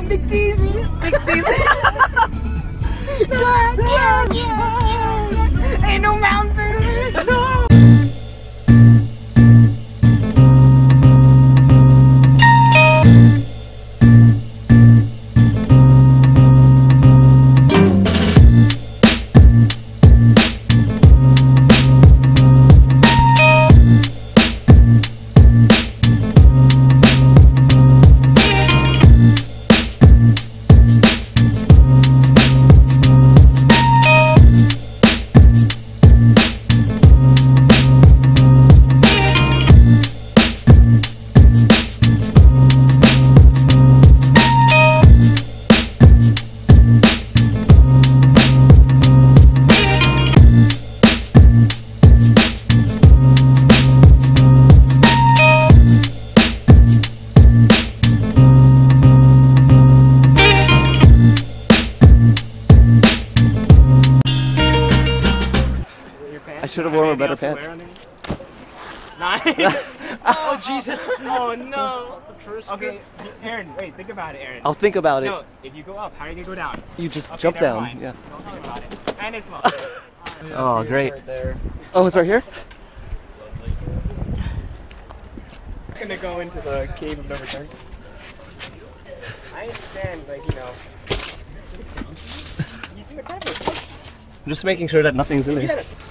Big Deezy. Big Deezy. Yeah. Ain't no mountain. I should have worn better pants. Nice. Oh Jesus! Oh no! Okay, Aaron, wait. Think about it, Aaron. I'll think about it. No, if you go up, how are you gonna go down? You just Okay, jump never down. mind. Yeah. Don't talk about it. And it's small. Oh, great. Oh, it's right here? I'm gonna go into the cave of no return. I understand, like, you know. You see the crap? I'm just making sure that nothing's in there.